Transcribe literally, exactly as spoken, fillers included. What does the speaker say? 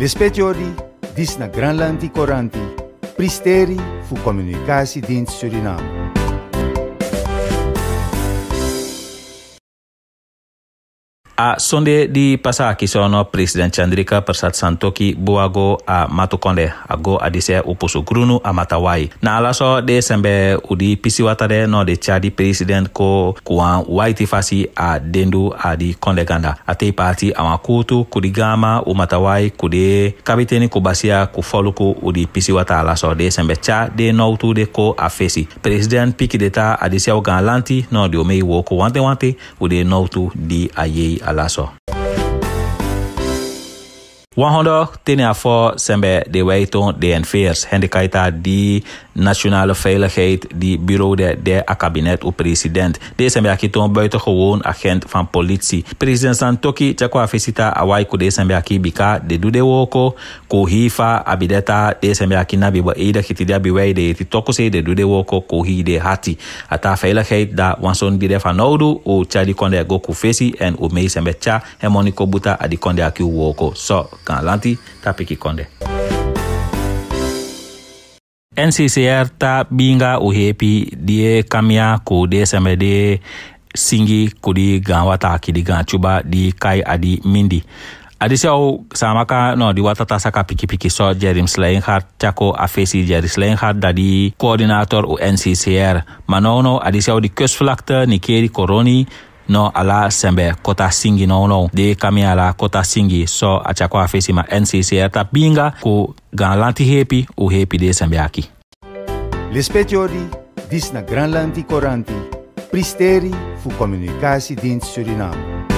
Lispetiori, dis na Granlanti Coranti, Pristeri fu Communicatiedienst Suriname. A sonde di pasaki sono President Chandrika Persat Santokhi buago a Matukonde ago adise upusu grunu a Matawai. Na alaso de sembe udi pisiwatade no de chadi president ko kuan waiti fasi a dendu a di konde ganda. Ate parti awa kutu kudigama u Matawai kude kabiteni kubasia kufoluku udi pisiwata alaso de sembe cha de noutu de ko a fesi. President piki deta adise o ganlanti no de omei woko wante wante ude noutu di ayei alaso. Wahondo teni afo sembe de weiton de envers hendikaita di nationale veiligheid die bureau de de a kabinet u president de sembe akiton buitengewoon agent van politie. President Santokhi chakwa visita awai ku de sembe akibika de dude woko ko hifa abideta de sembe akina bibo ida kitidia biwei de titokuse de dude woko ko hi de hati ata veiligheid da wanson bide van noudu u chadi konde go ku fesi en u mei sembe cha hemoniko buta adi konde aki woko so kan lanti tapiki konde. N C C R ta binga uhepi die kamia ku de sembe de singi kudi ganwata kidi gan chuba di kai adi mindi. Adisau samaka no di watata saka piki piki so Jerim Sleinghart chako afesi Jerry Sleinghart dadi coördinator u N C C R. Manono adisau di kustvlakte Nikeri Koroni no ala sembe kota singi no no de kami ala kota singi so achako afesi ma N C C R ta binga ku ganlanti hepi u hepi de sembe aki. Lispetiori, dis na Granlanti Coranti, Pristeri fu Communicatiedienst Suriname.